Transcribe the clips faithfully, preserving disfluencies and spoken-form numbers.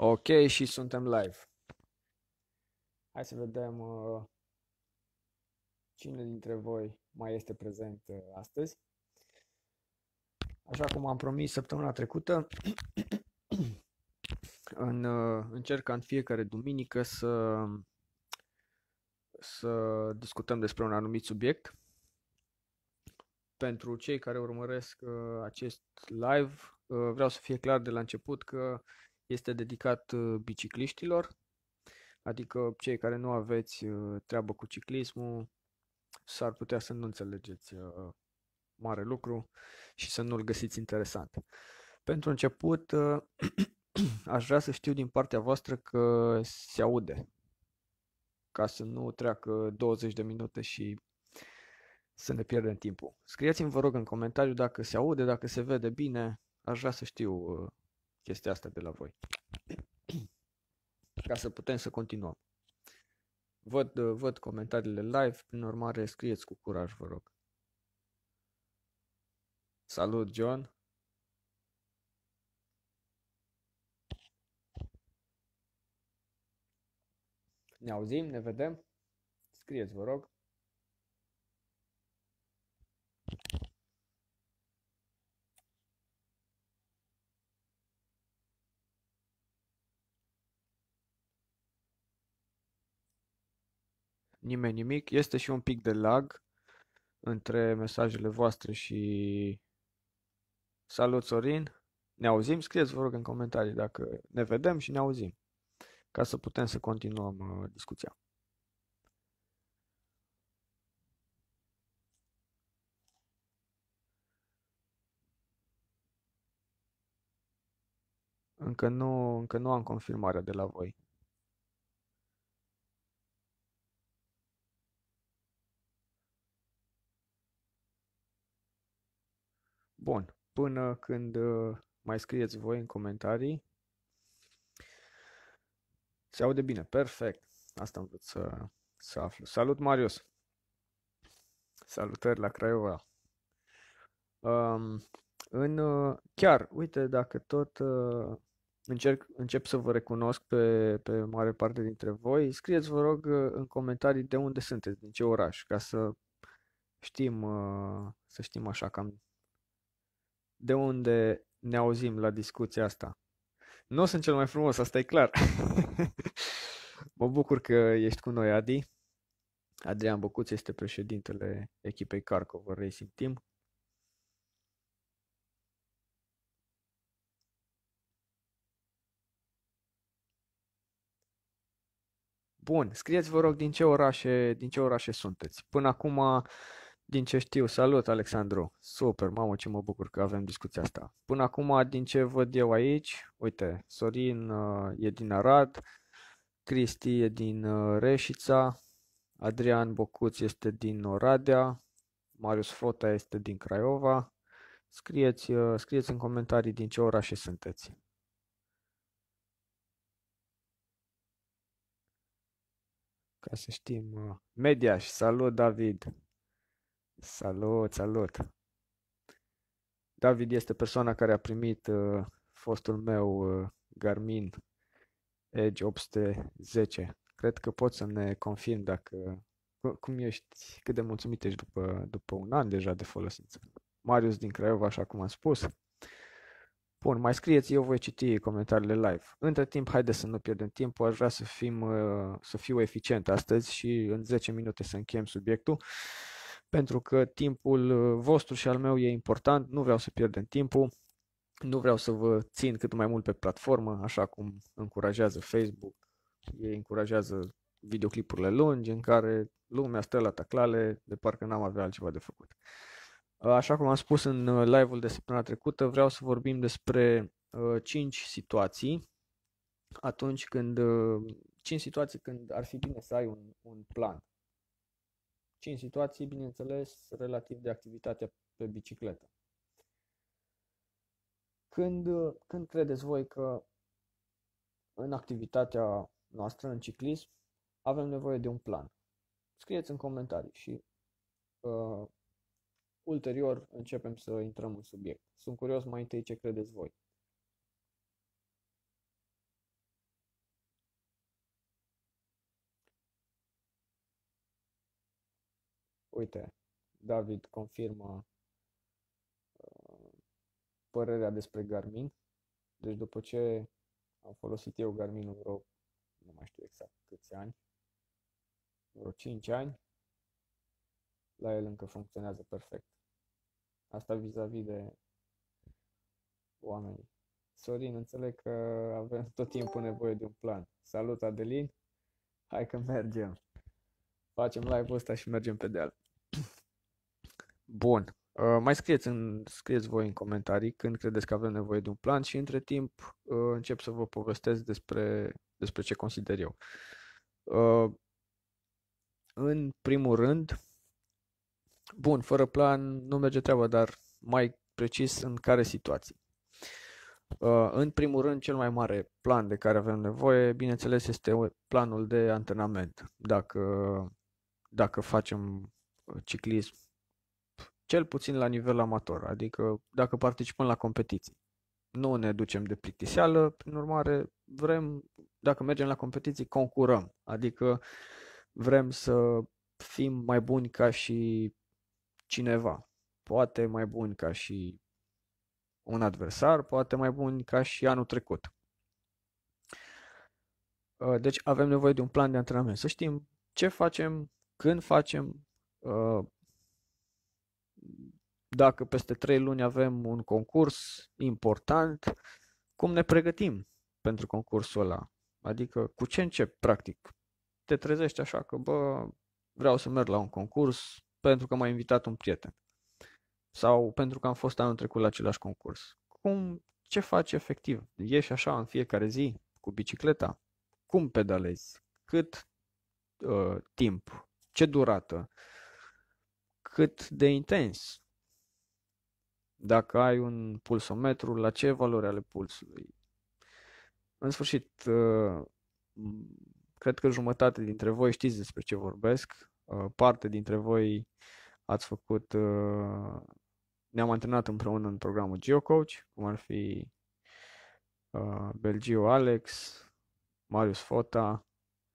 Ok, și suntem live. Hai să vedem uh, cine dintre voi mai este prezent uh, astăzi. Așa cum am promis săptămâna trecută, în, uh, încerc ca în fiecare duminică să, să discutăm despre un anumit subiect. Pentru cei care urmăresc uh, acest live, uh, vreau să fie clar de la început că este dedicat uh, bicicliștilor, adică cei care nu aveți uh, treabă cu ciclismul, s-ar putea să nu înțelegeți uh, mare lucru și să nu-l găsiți interesant. Pentru început, uh, aș vrea să știu din partea voastră că se aude, ca să nu treacă douăzeci de minute și să ne pierdem timpul. Scrieți-mi, vă rog, în comentariu dacă se aude, dacă se vede bine. Aș vrea să știu uh, chestia asta de la voi, ca să putem să continuăm. Văd, uh, văd comentariile live, prin urmare scrieți cu curaj, vă rog. Salut, John! Ne auzim, ne vedem? Scrieți, vă rog. Nimeni nimic. Este și un pic de lag între mesajele voastre și... Salut, Sorin! Ne auzim? Scrieți, vă rog, în comentarii dacă ne vedem și ne auzim, ca să putem să continuăm uh, discuția. Încă nu, încă nu am confirmarea de la voi. Bun, până când uh, mai scrieți voi în comentarii. Se aude bine, perfect. Asta am vrut să, să aflu. Salut, Marius! Salutări la Craiova! Um, în, uh, chiar, uite, dacă tot uh, încerc, încep să vă recunosc pe, pe mare parte dintre voi, scrieți, vă rog, uh, în comentarii de unde sunteți, din ce oraș, ca să știm, uh, să știm așa cam de unde ne auzim la discuția asta. Nu sunt cel mai frumos, asta e clar. Mă bucur că ești cu noi, Adi. Adrian Băcuț este președintele echipei Carcover Racing Team. Bun, scrieți vă rog din ce orașe, din ce orașe sunteți. Până acum, din ce știu, salut Alexandru, super, mamă ce mă bucur că avem discuția asta. Până acum, din ce văd eu aici, uite, Sorin uh, e din Arad, Cristi e din uh, Reșița, Adrian Bocuț este din Oradea, Marius Fota este din Craiova. Scrieți, uh, scrieți în comentarii din ce orașe sunteți. Ca să știm. uh, Mediaș, salut David. Salut, salut. David este persoana care a primit uh, fostul meu uh, Garmin Edge opt sute zece. Cred că poți să ne confirmi dacă cu- cum ești, cât de mulțumit ești după, după un an deja de folosință. Marius din Craiova, așa cum am spus. Bun, mai scrieți, eu voi citi comentariile live. Între timp, haideți să nu pierdem timpul, aș vrea să, fim, uh, să fiu eficient astăzi și în zece minute să încheiem subiectul, pentru că timpul uh, vostru și al meu e important, nu vreau să pierdem timpul, nu vreau să vă țin cât mai mult pe platformă, așa cum încurajează Facebook, ei încurajează videoclipurile lungi în care lumea stă la taclale de parcă n-am avea altceva de făcut. Așa cum am spus în uh, live-ul de săptămâna trecută, vreau să vorbim despre uh, cinci situații atunci când uh, cinci situații când ar fi bine să ai un, un plan. cinci situații, bineînțeles, relativ de activitatea pe bicicletă. Când, uh, când credeți voi că în activitatea noastră, în ciclism, avem nevoie de un plan? Scrieți în comentarii și uh, ulterior începem să intrăm în subiect. Sunt curios mai întâi ce credeți voi. Uite, David confirmă uh, părerea despre Garmin. Deci după ce am folosit eu Garmin-ul vreo, nu mai știu exact câți ani, vreo cinci ani, la el încă funcționează perfect. Asta vis-a-vis de oameni. Sorin, înțeleg că avem tot timpul nevoie de un plan. Salut, Adelin! Hai că mergem! Facem live-ul ăsta și mergem pe deal. Bun. Uh, mai scrieți, în, scrieți voi în comentarii când credeți că avem nevoie de un plan și între timp uh, încep să vă povestesc despre, despre ce consider eu. Uh, în primul rând, bun, fără plan nu merge treaba, dar mai precis în care situații. Uh, în primul rând, cel mai mare plan de care avem nevoie, bineînțeles, este planul de antrenament. Dacă, dacă facem ciclism, cel puțin la nivel amator, adică dacă participăm la competiții. Nu ne ducem de plictiseală, prin urmare, vrem, dacă mergem la competiții, concurăm, adică vrem să fim mai buni ca și cineva, poate mai buni ca și un adversar, poate mai buni ca și anul trecut. Deci avem nevoie de un plan de antrenament, să știm ce facem, când facem, dacă peste trei luni avem un concurs important, cum ne pregătim pentru concursul ăla? Adică cu ce încep, practic? Te trezești așa că, bă, vreau să merg la un concurs pentru că m-a invitat un prieten. Sau pentru că am fost anul trecut la același concurs. Cum, ce faci efectiv? Ieși așa în fiecare zi cu bicicleta? Cum pedalezi? Cât uh, timp? Ce durată? Cât de intens? Dacă ai un pulsometru, la ce valori ale pulsului? În sfârșit, uh, cred că jumătate dintre voi știți despre ce vorbesc. Uh, parte dintre voi ați făcut, uh, ne-am antrenat împreună în programul GeoCoach, cum ar fi uh, Belgiu Alex, Marius Fota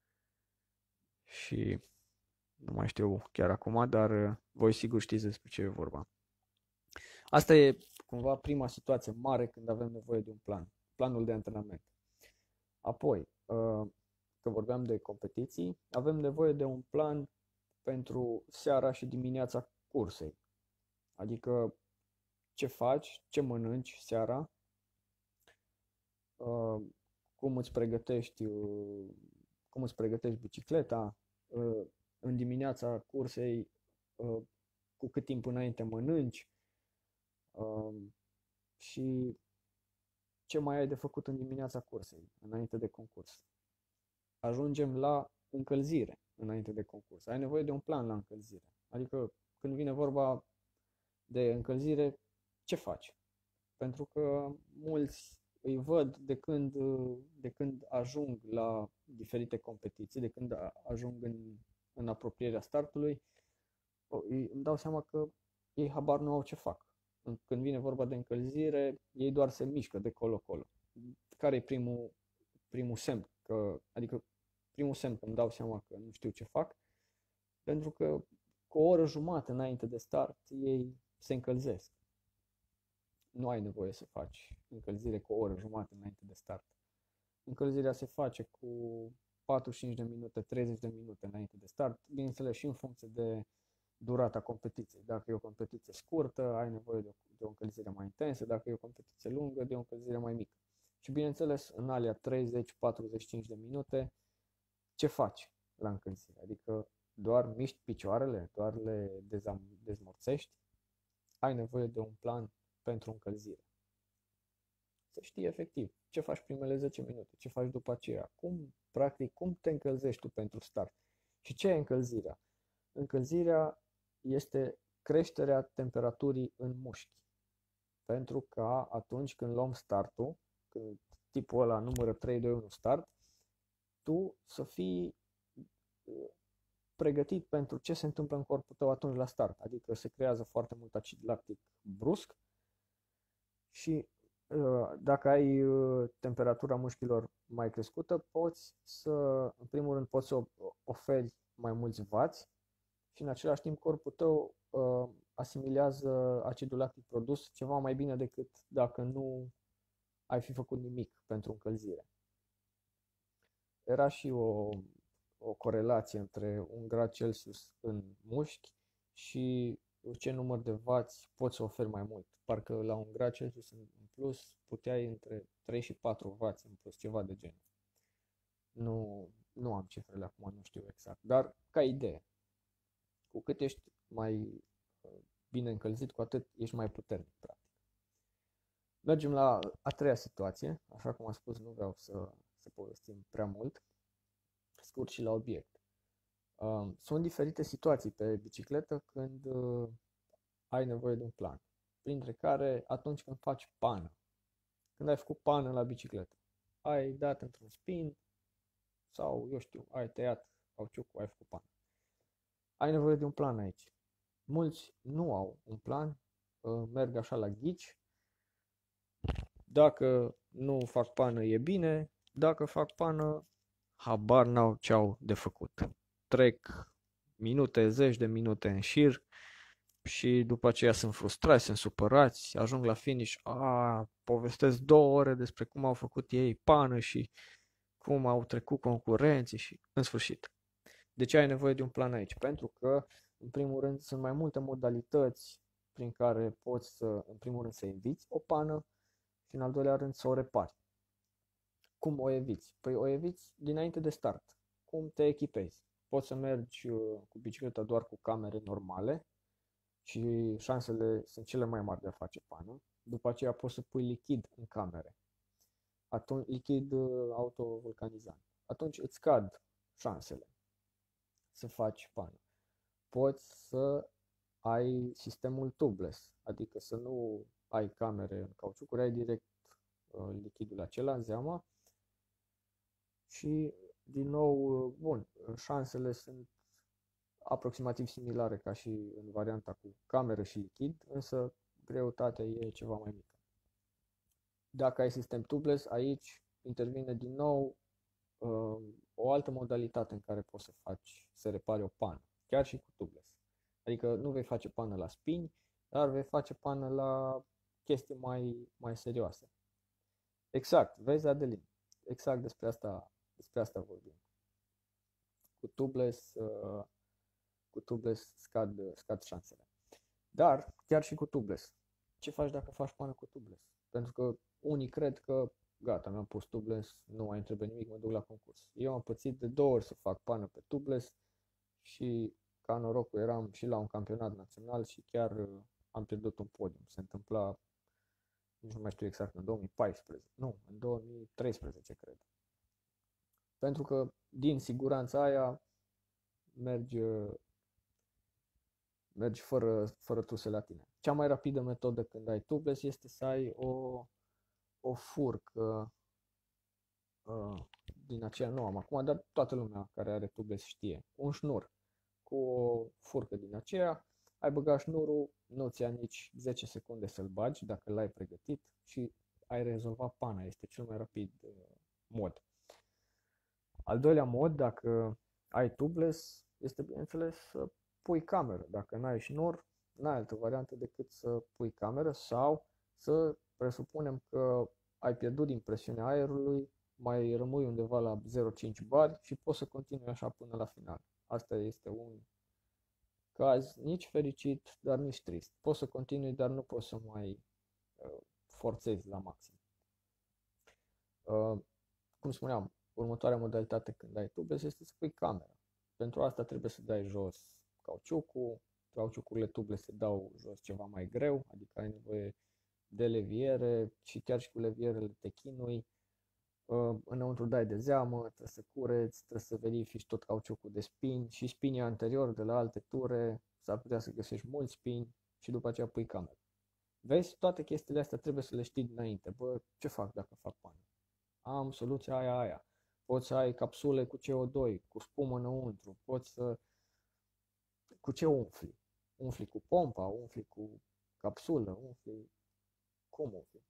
și nu mai știu chiar acum, dar voi sigur știți despre ce e vorba. Asta e cumva prima situație mare când avem nevoie de un plan, planul de antrenament. Apoi, că vorbeam de competiții, avem nevoie de un plan pentru seara și dimineața cursei. Adică ce faci, ce mănânci seara, cum îți pregătești, cum îți pregătești bicicleta, în dimineața cursei, cu cât timp înainte mănânci și ce mai ai de făcut în dimineața cursei, înainte de concurs. Ajungem la încălzire înainte de concurs. Ai nevoie de un plan la încălzire. Adică când vine vorba de încălzire, ce faci? Pentru că mulți îi văd de când, de când ajung la diferite competiții, de când ajung în, în apropierea startului, îmi dau seama că ei habar nu au ce fac. Când vine vorba de încălzire, ei doar se mișcă de colo-colo. Care e primul, primul semn? Că, adică primul semn că îmi dau seama că nu știu ce fac, pentru că cu o oră jumătate înainte de start ei se încălzesc. Nu ai nevoie să faci încălzire cu o oră jumătate înainte de start. Încălzirea se face cu patruzeci și cinci de minute, treizeci de minute înainte de start, bineînțeles și în funcție de durata competiției. Dacă e o competiție scurtă, ai nevoie de o, de o încălzire mai intensă, dacă e o competiție lungă, de o încălzire mai mică. Și bineînțeles, în alea treizeci patruzeci și cinci de minute, ce faci la încălzire? Adică doar miști picioarele, doar le dezam- dezmorțești? Ai nevoie de un plan pentru încălzire. Să știi efectiv ce faci primele zece minute, ce faci după aceea, cum, practic, cum te încălzești tu pentru start. Și ce e încălzirea? Încălzirea este creșterea temperaturii în mușchi. Pentru ca atunci când luăm startul, când tipul ăla numără trei, doi, unu start, tu să fii pregătit pentru ce se întâmplă în corpul tău atunci la start. Adică se creează foarte mult acid lactic brusc și dacă ai temperatura mușchilor mai crescută, poți să, în primul rând, poți să oferi mai mulți vați și în același timp corpul tău uh, asimilează acidul lactic produs ceva mai bine decât dacă nu ai fi făcut nimic pentru încălzire. Era și o, o corelație între un grad Celsius în mușchi și ce număr de vați poți să oferi mai mult. Parcă la un grad Celsius în plus puteai între trei și patru vați în plus, ceva de genul. Nu, nu am cifrele acum, nu știu exact, dar ca idee, cu cât ești mai bine încălzit, cu atât ești mai puternic, practic. Mergem la a treia situație, așa cum am spus, nu vreau să, să povestim prea mult, scurt și la obiect. Uh, sunt diferite situații pe bicicletă când uh, ai nevoie de un plan, printre care atunci când faci pană, când ai făcut pană la bicicletă, ai dat într-un spin sau, eu știu, ai tăiat cauciucul, ai făcut pană. Ai nevoie de un plan aici. Mulți nu au un plan, uh, merg așa la ghici. Dacă nu fac pană e bine, dacă fac pană, habar n-au ce au de făcut. Trec minute, zeci de minute în șir și după aceea sunt frustrați, sunt supărați, ajung la finish, a, povestesc două ore despre cum au făcut ei pană și cum au trecut concurenții și în sfârșit. De ce ai nevoie de un plan aici? Pentru că, în primul rând, sunt mai multe modalități prin care poți să, în primul rând, să eviți o pană și, în al doilea rând, să o repari. Cum o eviți? Păi o eviți dinainte de start. Cum te echipezi? Poți să mergi cu bicicleta doar cu camere normale și șansele sunt cele mai mari de a face pană. După aceea poți să pui lichid în camere. Atunci, lichid autovulcanizant. Atunci îți scad șansele să faci pană. Poți să ai sistemul tubeless, adică să nu ai camere în cauciucuri, ai direct uh, lichidul acela în zeama și din nou, uh, bun, șansele sunt aproximativ similare ca și în varianta cu cameră și lichid, însă greutatea e ceva mai mică. Dacă ai sistem tubeless, aici intervine din nou uh, o altă modalitate în care poți să faci, să repari o pană, chiar și cu tubeless. Adică nu vei face pană la spini, dar vei face pană la chestii mai, mai serioase. Exact, vezi, Adelin, exact despre asta, despre asta vorbim. Cu tubeless, uh, cu tubeless scad, scad șansele. Dar, chiar și cu tubeless, ce faci dacă faci pană cu tubeless? Pentru că unii cred că gata, mi-am pus tubeless, nu mai trebuie nimic, mă duc la concurs. Eu am pățit de două ori să fac pană pe tubeless și ca norocul eram și la un campionat național și chiar uh, am pierdut un podium. Se întâmpla, nici nu mai știu exact, în două mii paisprezece, nu, în două mii treisprezece cred. Pentru că din siguranța aia mergi, uh, mergi fără, fără tuse la tine. Cea mai rapidă metodă când ai tubeless este să ai o, o furcă uh, din aceea, nu am acum, dar toată lumea care are tubeless știe, un șnur cu o furcă din aceea, ai băgat șnurul, nu-ți ia nici zece secunde să-l bagi dacă l-ai pregătit și ai rezolvat pana, este cel mai rapid uh, mod. Al doilea mod, dacă ai tubeless, este bineînțeles să pui cameră. Dacă n-ai șnur, n-ai altă variantă decât să pui cameră sau să presupunem că ai pierdut din presiunea aerului, mai rămâi undeva la zero virgulă cinci bari și poți să continui așa până la final. Asta este un caz nici fericit, dar nici trist. Poți să continui, dar nu poți să mai uh, forțezi la maxim. Uh, cum spuneam, următoarea modalitate când ai tubeless este să pui camera. Pentru asta trebuie să dai jos cauciucul. Cauciucurile tubeless se dau jos ceva mai greu, adică ai nevoie de leviere și chiar și cu levierele te chinui. Uh, înăuntru dai de zeamă, trebuie să cureți, trebuie să verifici tot cauciucul de spin și spinii anterior de la alte ture, s-ar putea să găsești mulți spini și după aceea pui camera. Vezi, toate chestiile astea trebuie să le știi dinainte. Bă, ce fac dacă fac pană? Am soluția aia, aia. Poți să ai capsule cu C O doi, cu spumă înăuntru, poți să... Cu ce umfli? Umfli cu pompa, umfli cu capsulă, umfli... Cum umfli?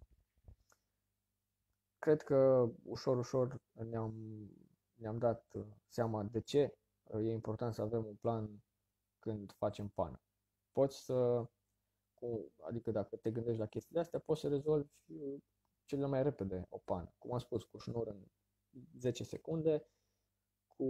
Cred că ușor, ușor ne-am, ne-am dat seama de ce e important să avem un plan când facem pană. Poți să, cu, adică dacă te gândești la chestiile astea, poți să rezolvi uh, cel mai repede o pană. Cum am spus, cu șnur în zece secunde, cu,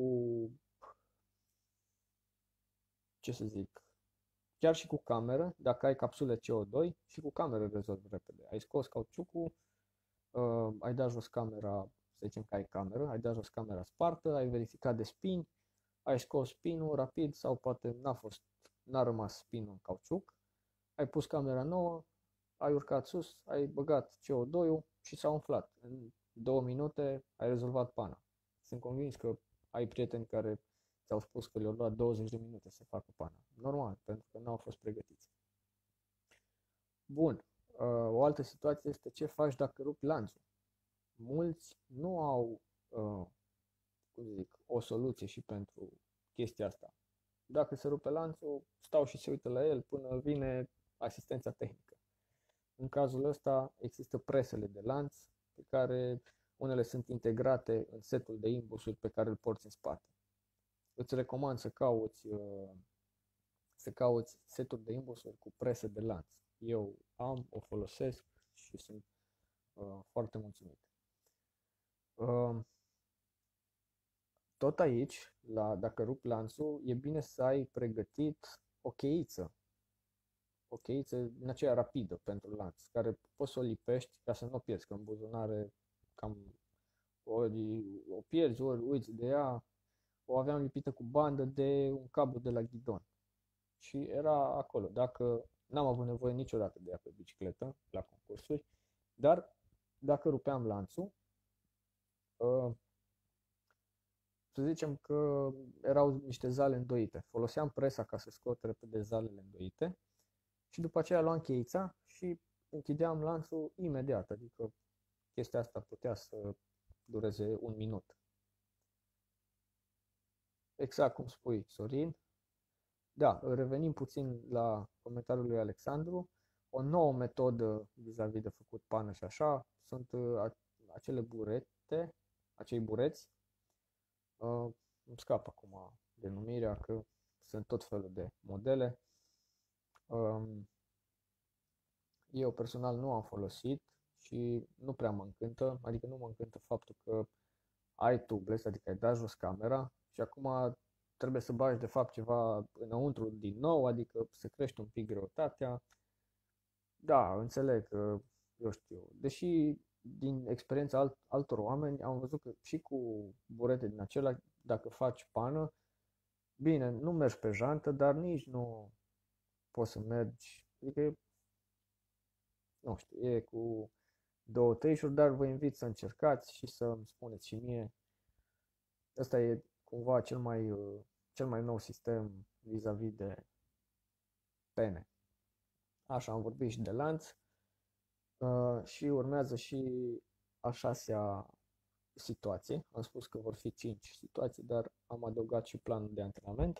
ce să zic, chiar și cu cameră, dacă ai capsule C O doi, și cu cameră rezolvi repede. Ai scos cauciucul, uh, ai dat jos camera, să zicem că ai cameră, ai dat jos camera spartă, ai verificat de spini, ai scos spinul rapid sau poate n-a fost, n-a rămas spinul în cauciuc, ai pus camera nouă, ai urcat sus, ai băgat C O doi-ul și s-a umflat. În două minute ai rezolvat pana. Sunt convins că ai prieteni care ți-au spus că le-au luat douăzeci de minute să facă pana. Normal, pentru că n-au fost pregătiți. Bun. O altă situație este ce faci dacă rupi lanțul. Mulți nu au, cum zic, o soluție și pentru chestia asta. Dacă se rupe lanțul, stau și se uită la el până vine asistența tehnică. În cazul ăsta există presele de lanț, pe care unele sunt integrate în setul de imbusuri pe care îl porți în spate. Îți recomand să cauți, să cauți seturi de imbusuri cu prese de lanț. Eu am, o folosesc și sunt uh, foarte mulțumit. Uh, tot aici, la, dacă rupi lanțul, e bine să ai pregătit o cheiță. O cheiță din aceea rapidă pentru lanț, care poți să o lipești ca să nu o pierzi, că în buzunare cam ori o pierzi, ori uiți de ea. O aveam lipită cu bandă de un cablu de la ghidon și era acolo. Dacă n-am avut nevoie niciodată de ea pe bicicletă la concursuri, dar dacă rupeam lanțul, să zicem că erau niște zale îndoite. Foloseam presa ca să scot repede zalele îndoite și după aceea luam cheița și închideam lanțul imediat, adică chestia asta putea să dureze un minut. Exact cum spui, Sorin. Da, revenim puțin la comentariul lui Alexandru. O nouă metodă vis-a-vis de făcut pană și așa sunt acele burete, acei bureți. Uh, îmi scap acum denumirea, că sunt tot felul de modele. Um, eu personal nu am folosit și nu prea mă încântă, adică nu mă încântă faptul că ai tubeless, adică ai dat jos camera și acum trebuie să bagi de fapt ceva înăuntru din nou, adică să crești un pic greutatea. Da, înțeleg că, eu știu, deși din experiența alt, altor oameni am văzut că și cu burete din acelea, dacă faci pană, bine, nu mergi pe jantă, dar nici nu poți să mergi, adică, nu știu, e cu două tăișuri, dar vă invit să încercați și să îmi spuneți și mie. Ăsta e cumva cel mai, cel mai nou sistem vis-a-vis de pene. Așa, am vorbit și de lanț uh, și urmează și a șasea situație. Am spus că vor fi cinci situații, dar am adăugat și planul de antrenament.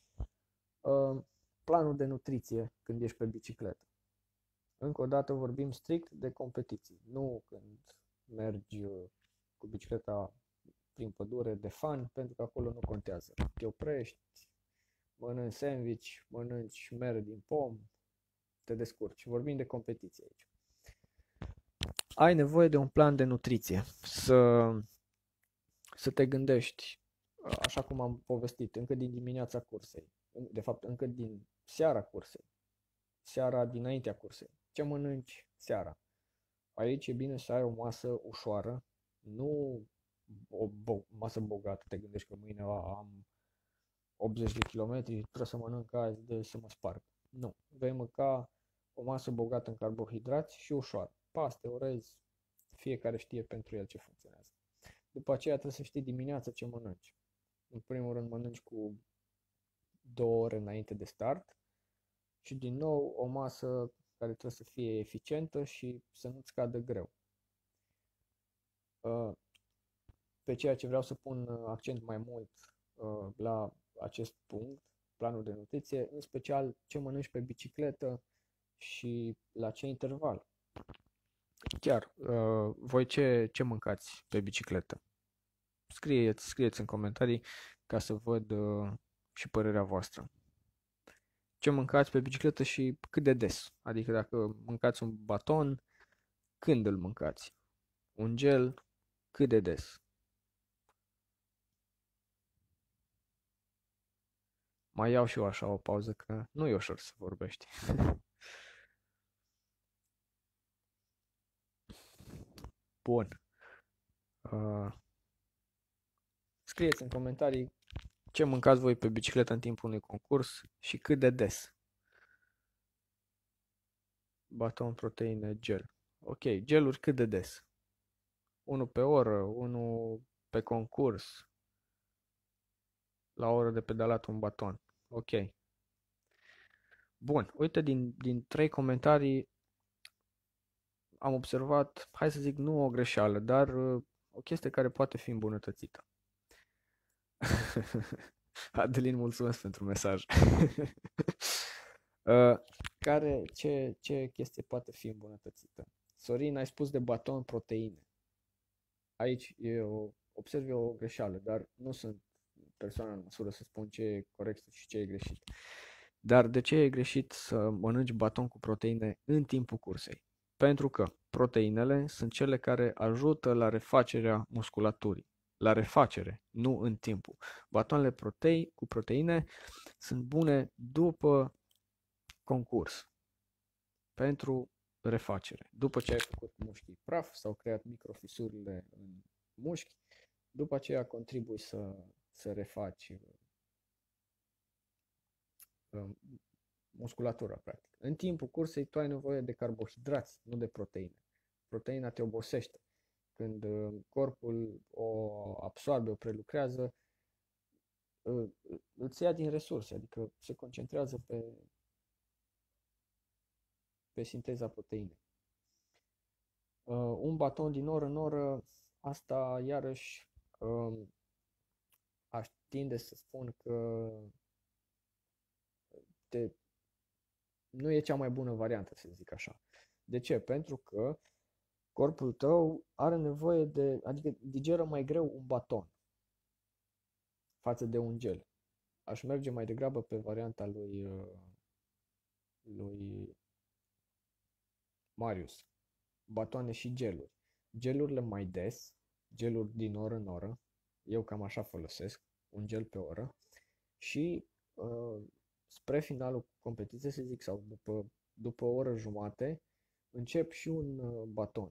Uh, planul de nutriție când ești pe bicicletă. Încă o dată vorbim strict de competiții, nu când mergi cu bicicleta prin pădure de fan, pentru că acolo nu contează. Te oprești, mănânci sandwich, mănânci mere din pom, te descurci. Vorbim de competiție aici. Ai nevoie de un plan de nutriție, să, să te gândești, așa cum am povestit, încă din dimineața cursei, de fapt încă din seara cursei, seara dinaintea cursei. Ce mănânci seara? Aici e bine să ai o masă ușoară, nu o bo- masă bogată, te gândești că mâine am optzeci de kilometri, trebuie să mănânc azi de să mă sparg. Nu, vei mânca o masă bogată în carbohidrați și ușoară. Paste, orez, fiecare știe pentru el ce funcționează. După aceea trebuie să știi dimineața ce mănânci. În primul rând mănânci cu două ore înainte de start și din nou o masă care trebuie să fie eficientă și să nu-ți cadă greu. Pe ceea ce vreau să pun accent mai mult la acest punct, planul de nutriție, în special ce mănânci pe bicicletă și la ce interval. Chiar, voi ce, ce mâncați pe bicicletă? Scrieți, scrieți în comentarii ca să văd și părerea voastră. ce mâncați pe bicicletă și cât de des. Adică dacă mâncați un baton, când îl mâncați? Un gel, cât de des? Mai iau și eu așa o pauză că nu e ușor să vorbești. Bun. Uh, scrieți în comentarii ce mâncați voi pe bicicletă în timpul unui concurs și cât de des. Baton, proteine, gel. Ok, geluri cât de des? Unul pe oră, unul pe concurs, la o oră de pedalat un baton. Ok. Bun, uite, din, din trei comentarii am observat, hai să zic, nu o greșeală, dar uh, o chestie care poate fi îmbunătățită. Adelin, mulțumesc pentru mesaj. uh, care, ce, ce chestie poate fi îmbunătățită? Sorin, ai spus de baton proteine. Aici eu observ eu o greșeală, dar nu sunt persoana în măsură să spun ce e corect și ce e greșit. Dar de ce e greșit să mănânci baton cu proteine în timpul cursei? Pentru că proteinele sunt cele care ajută la refacerea musculaturii. La refacere, nu în timpul. Batoanele protei, cu proteine sunt bune după concurs. Pentru refacere. După ce ai făcut mușchii praf, s-au creat microfisurile în mușchi, după aceea contribui să, să refaci uh, musculatura, practic. În timpul cursei tu ai nevoie de carbohidrați, nu de proteine. Proteina te obosește. Când uh, corpul o absorbe, o prelucrează, uh, îți ia din resurse, adică se concentrează pe, pe sinteza proteinei. Uh, un baton din oră în oră, asta iarăși uh, aș tinde să spun că te, nu e cea mai bună variantă, să zic așa. De ce? Pentru că corpul tău are nevoie de, adică digeră mai greu un baton față de un gel. Aș merge mai degrabă pe varianta lui, uh, lui Marius. Batoane și geluri. Gelurile mai des, geluri din oră în oră, eu cam așa folosesc, un gel pe oră, și uh, spre finalul competiției, să zic, sau după, după o oră jumate, încep și un uh, baton.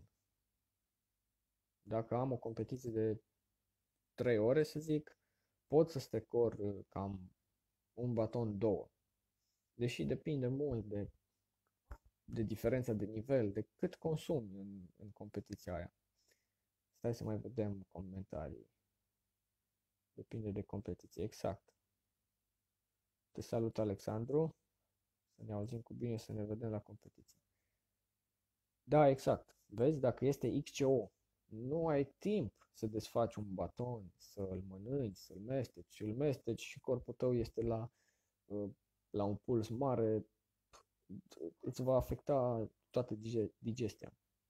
Dacă am o competiție de trei ore, să zic, pot să strecor uh, cam un baton, două. Deși depinde mult de, de diferența de nivel, de cât consumi în, în competiția aia. Stai să mai vedem comentarii. Depinde de competiție, exact. Te salut, Alexandru. Să ne auzim cu bine, să ne vedem la competiție. Da, exact. Vezi, dacă este X C O, nu ai timp să desfaci un baton, să-l mănânci, să-l mesteci, îl mesteci și corpul tău este la, la un puls mare, îți va afecta toată digestia.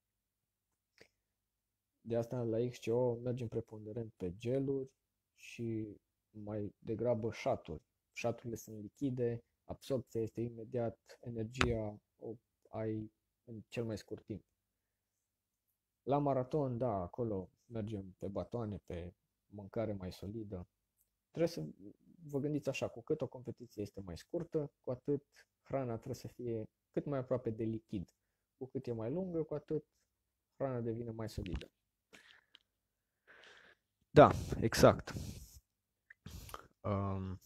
De asta la X C O mergem preponderent pe geluri și mai degrabă shot-uri. Shot-urile sunt lichide, absorpția este imediat, energia o ai în cel mai scurt timp. La maraton, da, acolo mergem pe batoane, pe mâncare mai solidă. Trebuie să vă gândiți așa, cu cât o competiție este mai scurtă, cu atât hrana trebuie să fie cât mai aproape de lichid. Cu cât e mai lungă, cu atât hrana devine mai solidă. Da, exact. Um,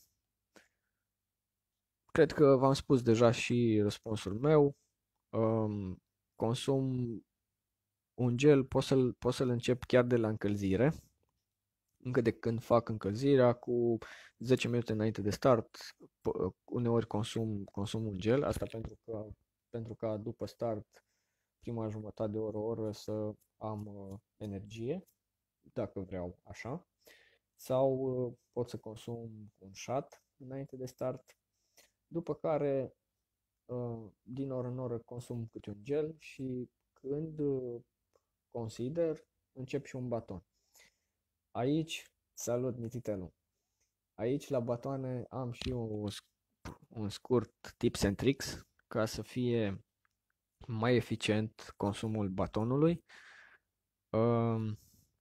cred că v-am spus deja și răspunsul meu. Um, consum un gel, pot să-l, pot să-l încep chiar de la încălzire. Încă de când fac încălzirea, cu zece minute înainte de start, uneori consum, consum un gel. Asta pentru că, pentru că după start, prima jumătate de oră, o oră să am uh, energie, dacă vreau așa. Sau uh, pot să consum un shot înainte de start, după care uh, din oră în oră consum câte un gel și când uh, consider, încep și un baton. Aici, salut Mititelu, aici la batoane am și o, un scurt tips and tricks ca să fie mai eficient consumul batonului. Um,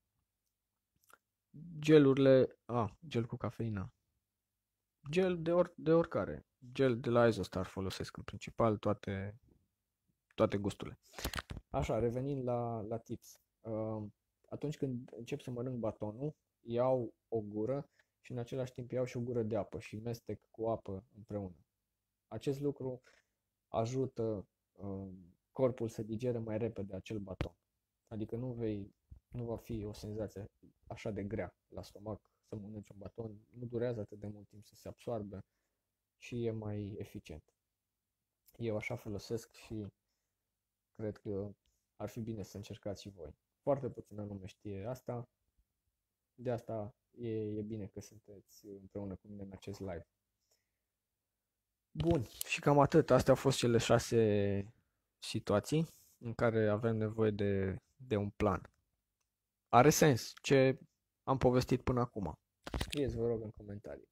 gelurile, a, gel cu cafeină, gel de, or, de oricare, gel de la Isostar folosesc în principal toate, toate gusturile. Așa, revenind la, la tips. Um, atunci când încep să mănânc batonul, iau o gură și în același timp iau și o gură de apă și mestec cu apă împreună. Acest lucru ajută uh, corpul să digere mai repede acel baton. Adică nu vei, nu va fi o senzație așa de grea la stomac să mănânci un baton, nu durează atât de mult timp să se absoarbe și e mai eficient. Eu așa folosesc și cred că ar fi bine să încercați și voi. Foarte puțină lume știe asta, de asta e, e bine că sunteți împreună cu mine în acest live. Bun, și cam atât. Astea au fost cele șase situații în care avem nevoie de, de un plan. Are sens ce am povestit până acum? Scrieți, vă rog, în comentarii.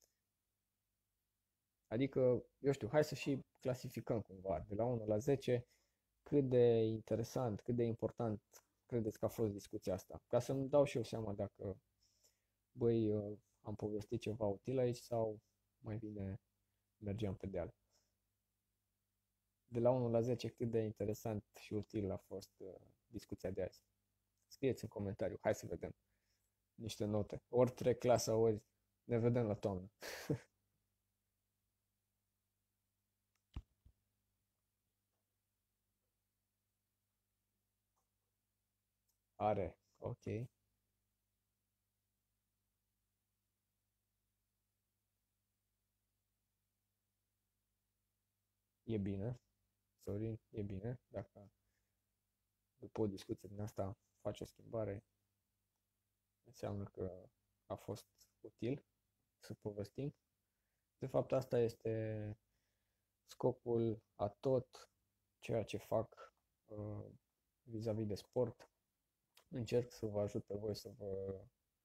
Adică, eu știu, hai să și clasificăm cumva, de la unu la zece, cât de interesant, cât de important credeți că a fost discuția asta. Ca să-mi dau și eu seama dacă, băi, am povestit ceva util aici sau mai bine mergeam pe deal. De la unu la zece, cât de interesant și util a fost uh, discuția de azi. Scrieți în comentariu, hai să vedem niște note. Ori trec clasa, ori ne vedem la toamnă. Are, ok. E bine. Sorin, e bine. Dacă după o discuție din asta faci o schimbare, înseamnă că a fost util să povestim. De fapt, asta este scopul a tot ceea ce fac uh, vis-a-vis de sport. Încerc să vă ajut pe voi să vă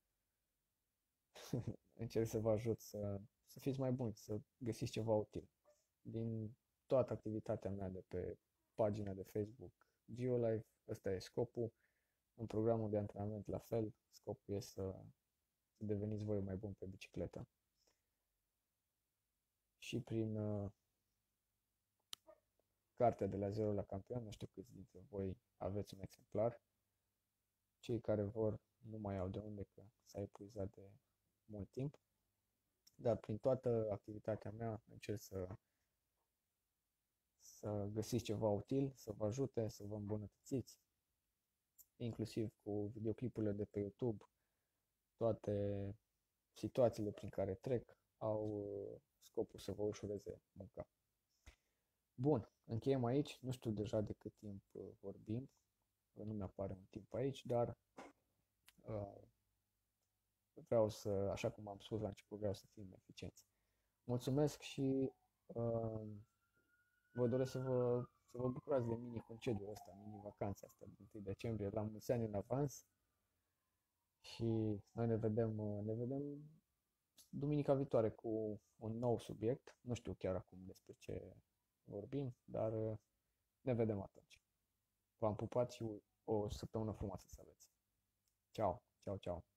încerc să vă ajut să, să fiți mai buni, să găsiți ceva util. Din toată activitatea mea de pe pagina de Facebook GeoLife, ăsta e scopul. În programul de antrenament la fel, scopul e să, să deveniți voi mai buni pe bicicletă. Și prin uh, cartea de la zero la campion, nu știu câți dintre voi aveți un exemplar. Cei care vor nu mai au de unde, că s-a epuizat de mult timp. Dar prin toată activitatea mea încerc să, să găsiți ceva util, să vă ajute, să vă îmbunătățiți, inclusiv cu videoclipurile de pe YouTube. Toate situațiile prin care trec au scopul să vă ușureze munca. Bun, încheiem aici. Nu știu deja de cât timp vorbim, nu mi-apare un timp aici, dar uh, vreau să, așa cum am spus la început, vreau să fim eficienți. Mulțumesc și uh, vă doresc să vă, să vă bucurați de mini-concediul ăsta, mini-vacanța asta din întâi decembrie, la mulți ani în avans și noi ne vedem, ne vedem duminica viitoare cu un nou subiect. Nu știu chiar acum despre ce vorbim, dar ne vedem atunci. V-am pupat și o săptămână frumoasă să aveți. Ciao, ciao, ciao.